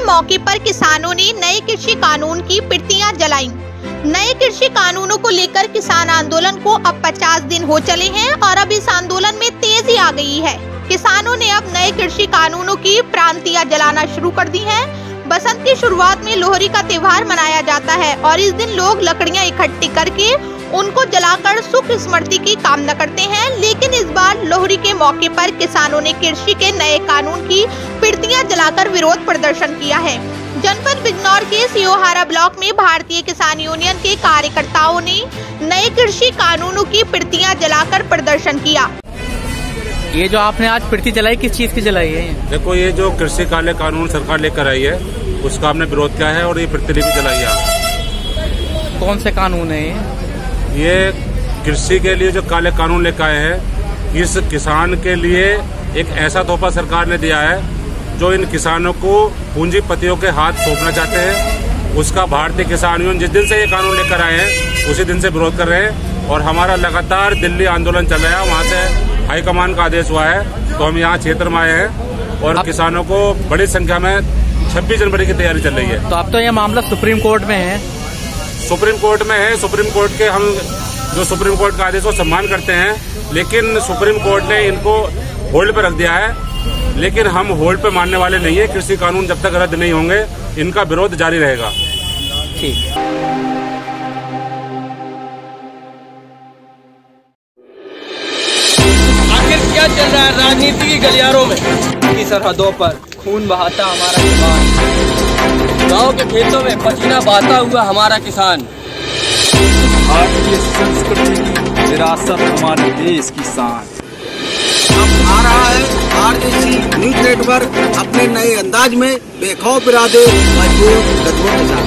मौके पर किसानों ने नए कृषि कानून की प्रतियां जलाईं। नए कृषि कानूनों को लेकर किसान आंदोलन को अब 50 दिन हो चले हैं और अब इस आंदोलन में तेजी आ गई है। किसानों ने अब नए कृषि कानूनों की प्रांतियां जलाना शुरू कर दी हैं। बसंत की शुरुआत में लोहड़ी का त्योहार मनाया जाता है और इस दिन लोग लकड़ियां इकट्ठी करके उनको जलाकर सुख स्मृति की कामना करते हैं। लेकिन इस बार लोहड़ी के मौके पर किसानों ने कृषि के नए कानून की प्रतियां जलाकर विरोध प्रदर्शन किया है। जनपद बिजनौर के सियोहारा ब्लॉक में भारतीय किसान यूनियन के कार्यकर्ताओं ने नए कृषि कानूनों की प्रतियां जलाकर प्रदर्शन किया। ये जो आपने आज प्रति जलाई, किस चीज की जलाई है? देखो, ये जो कृषि काले कानून सरकार लेकर आई है उसका हमने विरोध किया है और ये प्रतिलिपि जलाई है। कौन से कानून है ये कृषि के लिए जो काले कानून लेकर आए हैं, इस किसान के लिए एक ऐसा तोहफा सरकार ने दिया है जो इन किसानों को पूंजीपतियों के हाथ सौंपना चाहते हैं। उसका भारतीय किसान यूनियन जिस दिन से ये कानून लेकर आए हैं उसी दिन से विरोध कर रहे हैं और हमारा लगातार दिल्ली आंदोलन चल रहा है। वहाँ से हाईकमान का आदेश हुआ है तो हम यहाँ क्षेत्र में आए हैं और किसानों को बड़ी संख्या में 26 जनवरी की तैयारी चल रही है। तो अब तो ये मामला सुप्रीम कोर्ट में है। सुप्रीम कोर्ट में है। सुप्रीम कोर्ट के हम जो सुप्रीम कोर्ट का आदेश को सम्मान करते हैं, लेकिन सुप्रीम कोर्ट ने इनको होल्ड पे रख दिया है। लेकिन हम होल्ड पे मानने वाले नहीं है। कृषि कानून जब तक रद्द नहीं होंगे इनका विरोध जारी रहेगा। ठीक। आखिर क्या चल रहा है राजनीति की गलियारों में? की सरहदों पर खून बहाता हमारा जवान, गांव के खेतों में पसीना बहाता हुआ हमारा किसान। भारतीय संस्कृति की विरासत हमारे देश की शान। अब आ रहा है RJC न्यूज नेटवर्क अपने नए अंदाज में बेखौफ इरादे मजबूत कदमों के साथ।